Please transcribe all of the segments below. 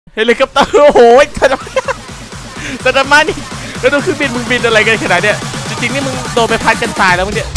เฮลิคอปเตอร์โอ้โหแต่ทำไมนี่แล้วดูเครื่องบินมึงบินอะไรกันขนาดเนี้ยจริงๆนี่มึงโดนไปพัดกันตายแล้วมึงเนี่ย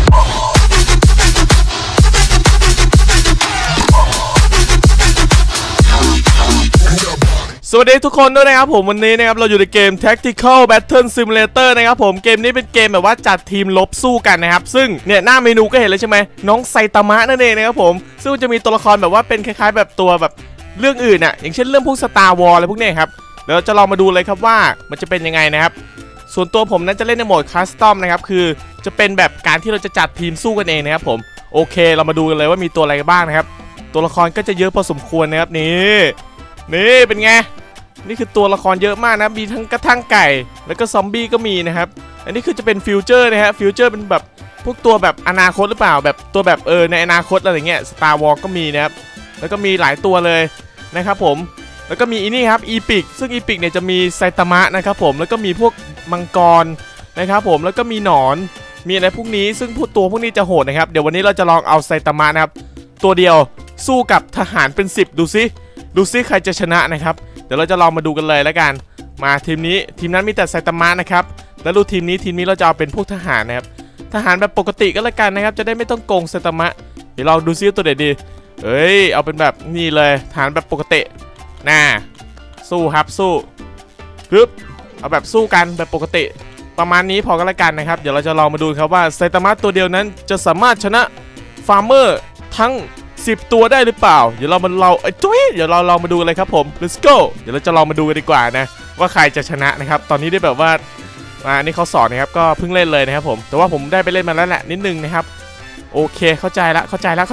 สวัสดีทุกคนด้วยนะครับผมวันนี้นะครับเราอยู่ในเกม Tactical Battle Simulator นะครับผมเกมนี้เป็นเกมแบบว่าจัดทีมลบสู้กันนะครับซึ่งเนี่ยหน้าเมนูก็เห็นเลยใช่ไหมน้องไซตามะนั่นเองนะครับผมซึ่งจะมีตัวละครแบบว่าเป็นคล้ายๆแบบตัวแบบเรื่องอื่นอ่ะอย่างเช่นเรื่องพวก Star Wars อะไรพวกนี้ครับเดี๋ยวเราจะลองมาดูเลยครับว่ามันจะเป็นยังไงนะครับส่วนตัวผมนั้นจะเล่นในโหมดคัสตอมนะครับคือจะเป็นแบบการที่เราจะจัดทีมสู้กันเองนะครับผมโอเคเรามาดูกันเลยว่ามีตัวอะไรบ้างนะครับตัวละครก็จะเยอะพอสมควรนะครับนี่เป็นไงนี่คือตัวละครเยอะมากนะมีทั้งกระทั่งไก่แล้วก็ซอมบี้ก็มีนะครับอันนี้คือจะเป็นฟิวเจอร์นะฮะฟิวเจอร์เป็นแบบพวกตัวแบบอนาคตหรือเปล่าแบบตัวแบบในอนาคตอะไรเงี้ย Star Wars ก็มีนะครับแล้วก็มีหลายตัวเลยนะครับผมแล้วก็มีอีนี่ครับอีพิกซึ่งอีพิกเนี่ยจะมีไซตามะนะครับผมแล้วก็มีพวกมังกรนะครับผมแล้วก็มีหนอนมีอะไรพวกนี้ซึ่งตัวพวกนี้จะโหดนะครับเดี๋ยววันนี้เราจะลองเอาไซตามะนะครับตัวเดียวสู้กับทหารเป็น10ดูซิใครจะชนะนะครับเดี๋ยวเราจะลองมาดูกันเลยแล้วกันมาทีมนี้ทีมนั้นมีแต่ไซตามะนะครับแล้วดูทีมนี้เราจะเอาเป็นพวกทหารนะครับทหารแบบปกติก็แล้วกันนะครับจะได้ไม่ต้องโกงไซตามะเดี๋ยวลองดูซิตัวไหนดีเอาเป็นแบบนี่เลยทหารแบบปกติน่าสู้ครับสู้ปึ๊บเอาแบบสู้กันแบบปกติประมาณนี้พอก็แล้วกันนะครับเดี๋ยวเราจะลองมาดูครับว่าไซตามะตัวเดียวนั้นจะสามารถชนะฟาร์มเมอร์ทั้ง10ตัวได้หรือเปล่าเดี๋ยวเราลองมาดูเลยครับผม let's go เดี๋ยวเราจะลองมาดูกันดีกว่านะว่าใครจะชนะนะครับตอนนี้ได้แบบว่านี่เขาสอนนะครับก็เพิ่งเล่นเลยนะครับผมแต่ว่าผมได้ไปเล่นมาแล้วแหละนิดนึงนะครับโอเคเข้าใจแล้วครับเข้าใจแล้ว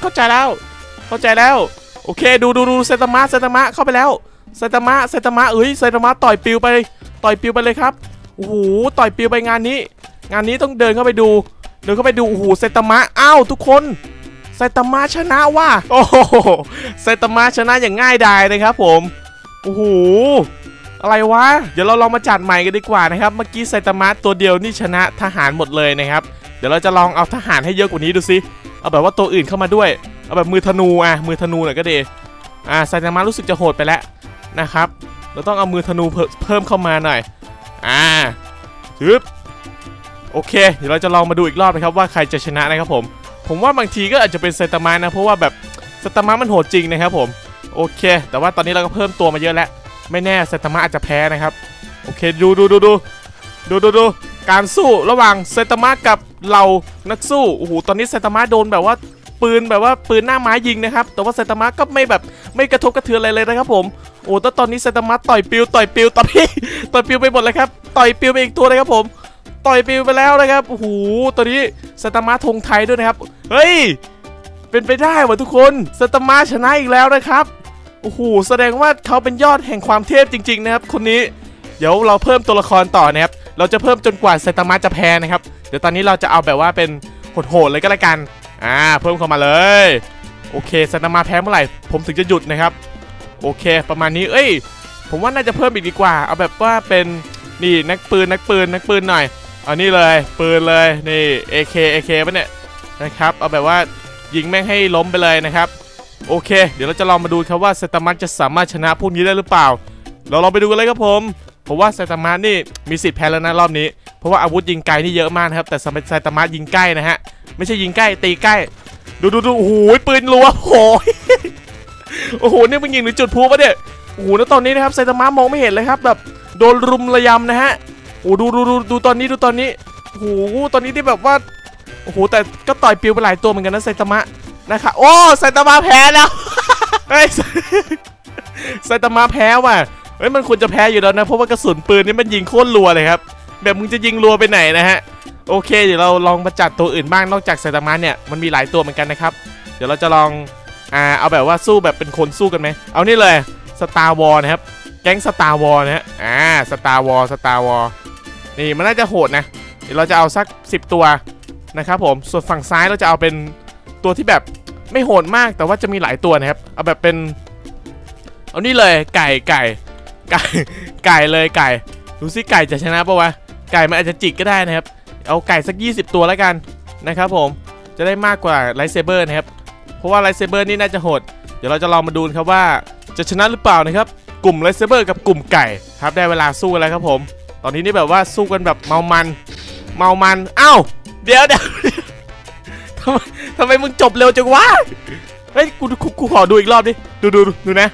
โอเคดูไซตามะเข้าไปแล้วไซตามะไซตามะต่อยปิวไปเลยครับโอ้โหต่อยปิวไปงานนี้ต้องเดินเข้าไปดูโอ้โหไซตามะอ้าวทุกคนไซตามะชนะว่ะโอ้โหไซตามะชนะอย่างง่ายดายนะครับผมโอ้โหอะไรวะเดี๋ยวเราลองมาจัดใหม่กันดีกว่านะครับเมื่อกี้ไซตามะตัวเดียวนี่ชนะทหารหมดเลยนะครับเดี๋ยวเราจะลองเอาทหารให้เยอะกว่านี้ดูซิเอาแบบว่าตัวอื่นเข้ามาด้วยเอาแบบมือธนูหน่อยก็ดีไซตามะรู้สึกจะโหดไปแล้วนะครับเราต้องเอามือธนูเพิ่มเข้ามาหน่อยจึ๊บโอเคเดี๋ยวเราจะลองมาดูอีกรอบนะครับว่าใครจะชนะนะครับผมว่าบางทีก็อาจจะเป็นไซตามะนะเพราะว่าแบบไซตามะมันโหดจริงนะครับผมโอเคแต่ว่าตอนนี้เราก็เพิ่มตัวมาเยอะแล้วไม่แน่ไซตามะอาจจะแพ้นะครับโอเคดูการสู้ระหว่างไซตามะกับเรานักสู้โอ้โหตอนนี้ไซตามะโดนแบบว่าปืนหน้าไม้ยิงนะครับแต่ว่าไซตามะก็ไม่กระทบกระเทือนอะไรเลยนะครับผมโอ้แต่ตอนนี้ไซตามะต่อยปิวต่อยปิวไปหมดเลยครับต่อยปิวไปอีกตัวเลยครับผมต่อยปิวไปแล้วนะครับโอ้โหตอนนี้ไซตามะธงไทยด้วยนะครับเฮ้ยเป็นไปได้ว่ะทุกคนไซตามะชนะอีกแล้วนะครับโอ้โหแสดงว่าเขาเป็นยอดแห่งความเทพจริงๆนะครับคนนี้เดี๋ยวเราเพิ่มตัวละครต่อนะครับเราจะเพิ่มจนกว่าไซตามะจะแพ้นะครับเดี๋ยวตอนนี้เราจะเอาแบบว่าเป็นโหดๆเลยก็แล้วกันเพิ่มเข้ามาเลยโอเคไซตามะแพ้เมื่อไหร่ผมถึงจะหยุดนะครับโอเคประมาณนี้ผมว่าน่าจะเพิ่มอีกดีกว่าเอาแบบว่าเป็นนี่นักปืนหน่อยเอานี่เลยปืนเลยนี่ AK ป่ะเนี่ยนะครับเอาแบบว่ายิงแม่งให้ล้มไปเลยนะครับโอเคเดี๋ยวเราจะลองมาดูครับว่าไซตามะจะสามารถชนะพวกนี้ได้หรือเปล่าเราลองไปดูกันเลยครับผมว่าไซตามะนี่มีสิทธิ์แพ้แล้วนะรอบนี้เพราะว่าอาวุธยิงไกลนี่เยอะมากครับแต่ไซตามะยิงใกล้นะฮะไม่ใช่ยิงใกล้ตีใกล้ดูโอ้โหปืนรัวโอ้โหนี่มันยิงหรือจุดพลุปะเนี่ยโอ้โหแล้วตอนนี้นะครับไซตามะมองไม่เห็นเลยครับแบบโดนรุมระยำนะฮะโอ้ดูตอนนี้โอ้โหตอนนี้ที่แบบว่าโอ้โหแต่ก็ต่อยปิวไปหลายตัวเหมือนกันนะไซตามะนะครับโอ้ไซตามะแพ้แล้วไซตามะแพ้ว่ะมันควรจะแพ้อยู่แล้วนะเพราะว่ากระสุนปืนนี่มันยิงโคตรรัวเลยครับแบบมึงจะยิงรัวไปไหนนะฮะโอเคเดี๋ยวเราลองมาจัดตัวอื่นบ้างนอกจากไซตามะเนี่ยมันมีหลายตัวเหมือนกันนะครับเดี๋ยวเราจะลองเอาแบบว่าสู้แบบเป็นคนสู้กันไหมเอานี่เลยStar Warsนะครับแก๊งStar WarsนะฮะStar Warsนี่มันน่าจะโหดนะเดี๋ยวเราจะเอาสัก10ตัวนะครับผมส่วนฝั่งซ้ายเราจะเอาเป็นตัวที่แบบไม่โหดมากแต่ว่าจะมีหลายตัวนะครับเอาแบบเป็นเอานี่เลยไก่เลยดูสิไก่จะชนะปะวะไก่มันอาจจะจิกก็ได้นะครับเอาไก่สัก20ตัวแล้วกันนะครับผมจะได้มากกว่าไลท์เซเบอร์นะครับเพราะว่าไลท์เซเบอร์นี่น่าจะโหดเดี๋ยวเราจะลองมาดูครับว่าจะชนะหรือเปล่านะครับกลุ่มไลท์เซเบอร์กับกลุ่มไก่ครับได้เวลาสู้กันแล้วครับผมตอนนี้นี่แบบว่าสู้กันแบบเมามันอ้าวเดี๋ยวทำไมมึงจบเร็วจังวะเฮ้ยกูขอดูอีกรอบดิดูนะ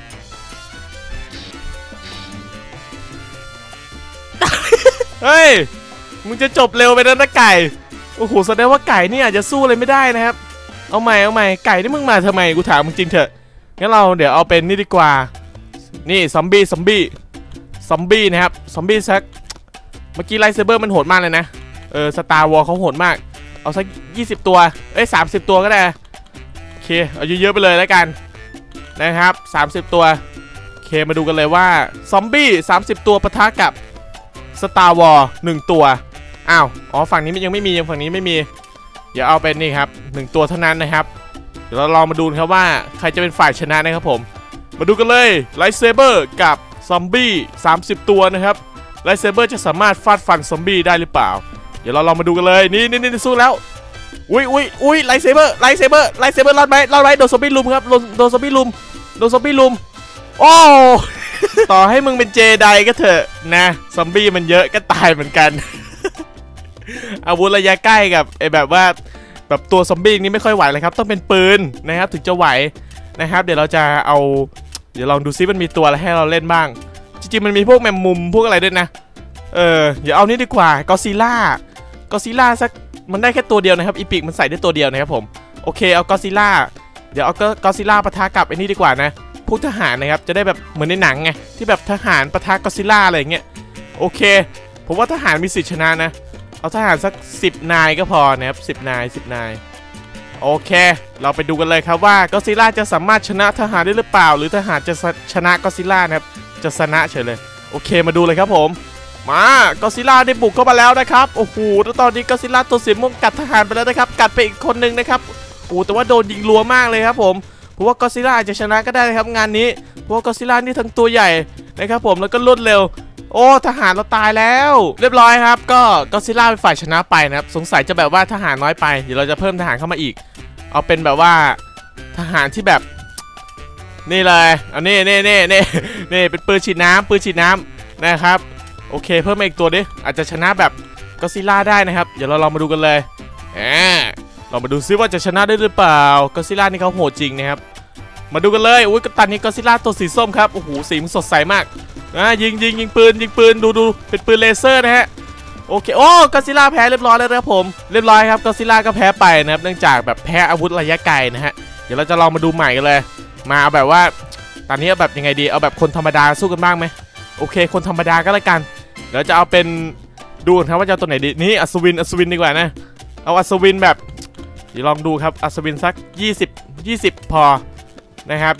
เฮ้ยมึงจะจบเร็วไปแล้วนะไก่โอ้โหแสดงว่าไก่นี่อาจจะสู้อะไรไม่ได้นะครับเอาใหม่ไก่นี่มึงมาทำไมกูถามมึงจริงเถอะงั้นเราเดี๋ยวเอาเป็นนี่ดีกว่านี่ซอมบี้นะครับซอมบี้สักเมื่อกี้ไลท์เซเบอร์มันโหดมากเลยนะสตาร์วอลเขาโหดมากเอาสัก20ตัว30ตัวก็ได้โอเคเอาเยอะๆไปเลยแล้วกันนะครับ30ตัวโอเคมาดูกันเลยว่าซอมบี้30ตัวปะทะกับสตาร์วอล1ตัวอ้าวฝั่งนี้ยังไม่มีฝั่งนี้ไม่มีเดี๋ยวเอาเป็นนี่ครับ1ตัวเท่านั้นนะครับเดี๋ยวเราลองมาดูครับว่าใครจะเป็นฝ่ายชนะนะครับผมมาดูกันเลยไลท์เซเบอร์กับซอมบี้30ตัวนะครับไลท์เซเบอร์จะสามารถฟาดฟันซอมบี้ได้หรือเปล่าเดี๋ยวเราลองมาดูกันเลยนี่สู้แล้วอุ้ยไลท์เซเบอร์รอดไหมโดนซอมบี้ลุมครับโดนซอมบี้ลุมโอ้ต่อให้มึงเป็นเจไดก็เถอะนะซอมบี้มันเยอะก็ตายเหมือนกันอาวุธระยะใกล้กับแบบว่าแบบตัวซอมบี้นี้ไม่ค่อยไหวเลยครับต้องเป็นปืนนะครับถึงจะไหวนะครับเดี๋ยวเราจะเอาเดี๋ยวลองดูซิมันมีตัวอะไรให้เราเล่นบ้างจริงๆมันมีพวกแมมมุมพวกอะไรด้วยนะเดี๋ยวเอานี่ดีกว่ากอซิล่าสักมันได้แค่ตัวเดียวนะครับอีพิกมันใส่ได้ตัวเดียวนะครับผมโอเคเอากอซิล่าเดี๋ยวเอากอซิล่าปะทะกับไอ้นี่ดีกว่านะพวกทหารนะครับจะได้แบบเหมือนในหนังไงที่แบบทหารปะทะกอซิล่าอะไรอย่างเงี้ยโอเคผมว่าทหารมีสิทธิชนะนะเอาทหารสัก10 นายก็พอนะครับ10 นายโอเคเราไปดูกันเลยครับว่ากอซิล่าจะสามารถชนะทหารได้หรือเปล่าหรือทหารจะชนะกอซิล่านะครับจะชนะเฉยเลยโอเคมาดูเลยครับผมมากอซิล่าได้บุกเข้ามาแล้วนะครับโอ้โหแล้วตอนนี้กอซิล่าตัวสีม่วงกัดทหารไปแล้วนะครับกัดไปอีกคนนึงนะครับโอ้แต่ว่าโดนยิงรัวมากเลยครับผมเพราะว่ากอซิล่าอาจจะชนะก็ได้นะครับงานนี้เพราะว่ากอซิล่านี่ทั้งตัวใหญ่นะครับผมแล้วก็รวดเร็วโอ้ทหารเราตายแล้วเรียบร้อยครับก็กอซิล่าเป็นฝ่ายชนะไปนะครับสงสัยจะแบบว่าทหารน้อยไปเดี๋ยวเราจะเพิ่มทหารเข้ามาอีกเอาเป็นแบบว่าทหารที่แบบนี่เลยเอานี่เป็นปืนฉีดน้ำนะครับโอเคเพิ่มมาอีกตัวดิอาจจะชนะแบบกอซิล่าได้นะครับเดี๋ยวเราลองมาดูกันเลยเรามาดูซิว่าจะชนะได้หรือเปล่ากอซิล่านี่เขาโหดจริงนะครับมาดูกันเลยอุ้ยตอนนี้กอซิล่าตัวสีส้มครับโอ้โหสีมันสดใสมากยิงปืนดูเป็นปืนเลเซอร์นะฮะโอเคโอ้กอซิล่าแพ้เรียบร้อยแล้วนะครับผมเรียบร้อยครับกอซิล่าก็แพ้ไปนะครับเนื่องจากแบบแพ้อาวุธระยะไกลนะฮะเดี๋ยวเราจะลองมาดูใหม่กันเลยมาเอาแบบว่าตอนนี้แบบยังไงดีเอาแบบคนธรรมดาสู้กันบ้างไหมโอเคคนธรรมดาก็แล้วกันเดี๋ยวจะเอาเป็นดูครับว่าจะเอาตัวไหนดีนี่อัศวินดีกว่านะเอาอัศวินแบบเดี๋ยวลองดูครับอัศวินสัก20พอนะครับ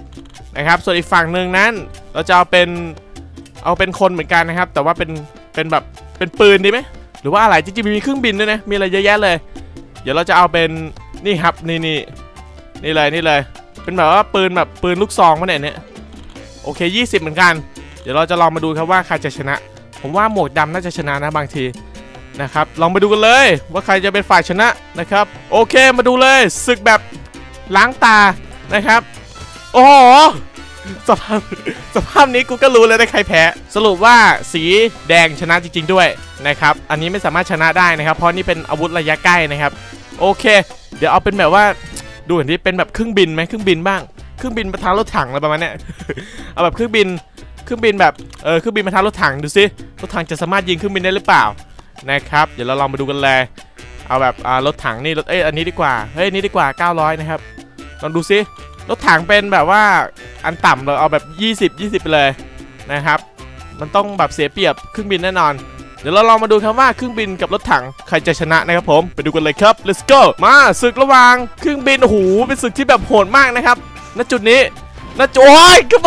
20นะครับส่วนอีกฝั่งหนึ่งนั้นเราจะเอาเป็นคนเหมือนกันนะครับแต่ว่าเป็นแบบเป็นปืนดีไหมหรือว่าอะไรจริงๆมีเครื่องบินด้วยนะมีอะไรเยอะแยะเลยเดี๋ยวเราจะเอาเป็นนี่ครับนี่เลยเป็นแบบว่าปืนลูกซองมาเนี่ยโอเค20เหมือนกันเดี๋ยวเราจะลองมาดูครับว่าใครจะชนะผมว่าหมวกดำน่าจะชนะนะบางทีนะครับลองไปดูกันเลยว่าใครจะเป็นฝ่ายชนะนะครับโอเคมาดูเลยศึกแบบล้างตานะครับโอ้โหสภาพนี้กูก็รู้เลยได้ใครแพ้สรุปว่าสีแดงชนะจริงๆด้วยนะครับอันนี้ไม่สามารถชนะได้นะครับเพราะนี่เป็นอาวุธระยะใกล้นะครับโอเคเดี๋ยวเอาเป็นแบบว่าดูอย่างที่เป็นแบบเครื่องบินไหมเครื่องบินบ้างเครื่องบินปะทะรถถังอะไรประมาณนี้เอาแบบเครื่องบินแบบเครื่องบินปะทะรถถังดูซิรถถังจะสามารถยิงเครื่องบินได้หรือเปล่านะครับเดี๋ยวเราลองมาดูกันเลยเอาแบบรถถังนี่อันนี้ดีกว่านี้ดีกว่า900นะครับลองดูซิรถถังเป็นแบบว่าอันต่ำเราเอาแบบ20ไปเลยนะครับมันต้องแบบเสียเปรียบเครื่องบินแน่นอนเดี๋ยวเราลองมาดูครับว่าเครื่องบินกับรถถังใครจะชนะนะครับผมไปดูกันเลยครับ let's go มาศึกระหว่างเครื่องบินโอ้โหเป็นศึกที่แบบโหดมากนะครับณจุดนี้โอ้ยก็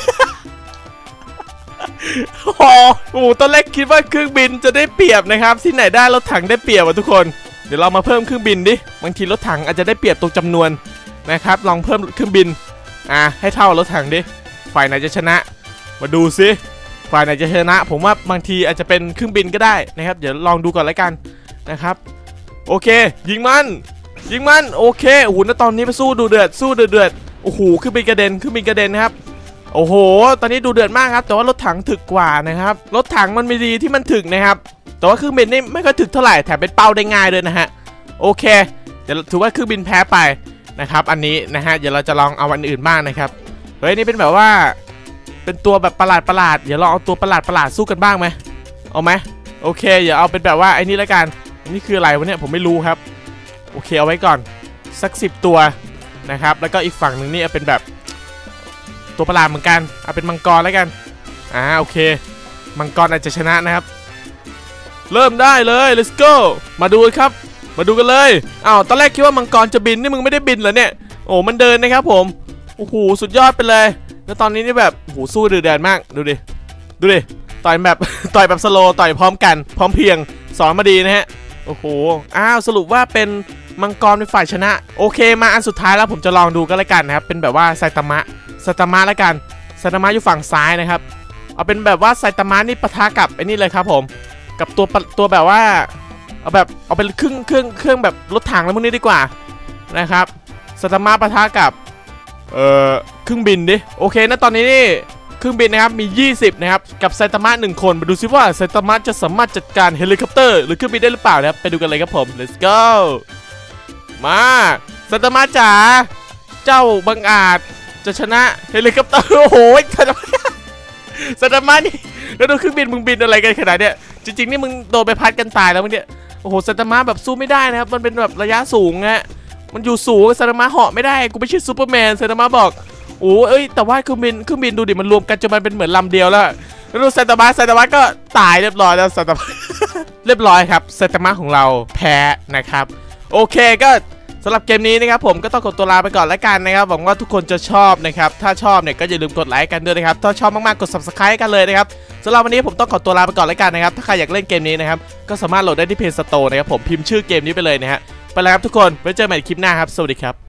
โอ้โหตอนแรกคิดว่าเครื่องบินจะได้เปรียบนะครับที่ไหนได้รถถังได้เปรียบทุกคนเดี๋ยวเรามาเพิ่มเครื่องบินดิบางทีรถถังอาจจะได้เปรียบตรงจำนวนนะครับลองเพิ่มเครื่องบินให้เท่ารถถังดิฝ่ายไหนจะชนะมาดูซิฝ่ายไหนจะชนะผมว่าบางทีอาจจะเป็นเครื่องบินก็ได้นะครับเดี๋ยวลองดูก่อนแล้วกันนะครับโอเคยิงมันโอเคโอ้โหณตอนนี้ไปสู้ดูเดือดโอ้โหเครื่องบินกระเด็นนะครับโอ้โหตอนนี้ดูเดือดมากครับแต่ว่ารถถังถึกกว่านะครับรถถังมันมีดีที่มันถึกนะครับแต่ว่าเครื่องบินนี่ไม่ค่อยถึกเท่าไหร่แถมเป็นเป้าได้ง่ายด้วยนะฮะโอเคเดี๋ยวถือว่าเครื่องบินแพ้ไปนะครับอันนี้นะฮะเดี๋ยวเราจะลองเอาอันอื่นบ้างนะครับเฮ้ยนี่เป็นแบบว่าเป็นตัวแบบประหลาดเดี๋ยวเราเอาตัวประหลาดสู้กันบ้างไหมเอาไหมโอเคเดี๋ยวเอาเป็นแบบว่าไอ้นี่แล้วกันอันนี้คืออะไรวะเนี่ยผมไม่รู้ครับโอเคเอาไว้ก่อนสัก10ตัวนะครับแล้วก็อีกฝั่งหนึ่งนี่เป็นแบบตัวประหลาดเหมือนกันเอาเป็นมังกรแล้วกันโอเคมังกรอาจจะชนะนะครับเริ่มได้เลย let's go มาดูครับมาดูกันเลยตอนแรกคิดว่ามังกรจะบินนี่มึงไม่ได้บินเหรอเนี่ยโอ้มันเดินนะครับผมโอ้โหสุดยอดไปเลยแล้วตอนนี้นี่แบบโอ้โหสู้เดือดมากดูดิต่อยแบบ ต่อยแบบสโลต่อยพร้อมกันพร้อมเพียงสอนมาดีนะฮะโอ้โหสรุปว่าเป็นมังกรเป็นฝ่ายชนะโอเคมาอันสุดท้ายแล้วผมจะลองดูก็แล้วกันนะครับเป็นแบบว่าไซตามะแล้วกันไซตามะอยู่ฝั่งซ้ายนะครับเอาเป็นแบบว่าไซตามะนี่ปะทะกับไอ้นี่เลยครับผมกับตัวแบบว่าเอาเป็นเครื่องแบบรถถังแล้วพวกนี้ดีกว่านะครับไซตามะปะทะกับเครื่องบินดิโอเคนะตอนนี้นี่เครื่องบินนะครับมี20นะครับกับไซตามะ1คนมาดูซิว่าไซตามะจะสามารถจัดการเฮลิคอปเตอร์หรือเครื่องบินได้หรือเปล่านะครับไปดูกันเลยครับผม let's go มาไซตามะจ๋าเจ้าบังอาจจะชนะเฮลิคอปเตอร์โอ้โหไซตามะนี่แล้วดูเครื่องบินมึงบินอะไรกันขนาดเนี้ยจริงๆนี่มึงโดนไปพัดกันตายแล้วมึงเนี่ยโอ้โหไซตามะแบบสู้ไม่ได้นะครับมันเป็นแบบระยะสูงฮะมันอยู่สูงไซตามะเหาะไม่ได้กูไม่ใช่ซูเปอร์แมนไซตามะบอกโอ้แต่ว่าเครื่องบินดูดิมันรวมกันจนมันเป็นเหมือนลำเดียวแล้วดูไซตามะก็ตายเรียบร้อยแล้วไซตามะ เรียบร้อยครับไซตามะของเราแพ้นะครับโอเคก็สำหรับเกมนี้นะครับผมก็ต้องขอตัวลาไปก่อนแล้วกันนะครับหวังว่าทุกคนจะชอบนะครับถ้าชอบเนี่ยก็อย่าลืมกดไลค์กันด้วยนะครับถ้าชอบมากๆกด subscribe กันเลยนะครับสำหรับวันนี้ผมต้องขอตัวลาไปก่อนแล้วกันนะครับถ้าใครอยากเล่นเกมนี้นะครับก็สามารถโหลดได้ที่ Play Store นะครับผมพิมพ์ชื่อเกมนี้ไปเลยนะฮะไปแล้วครับทุกคนไว้เจอกันใหม่คลิปหน้าครับสวัสดีครับ